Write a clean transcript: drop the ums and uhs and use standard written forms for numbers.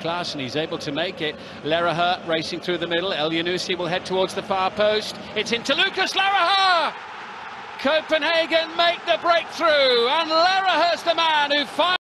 Class, and he's able to make it. Leraha racing through the middle. El Yunusi will head towards the far post. It's into Lucas Leraha! Copenhagen make the breakthrough, and Leraha's the man who finds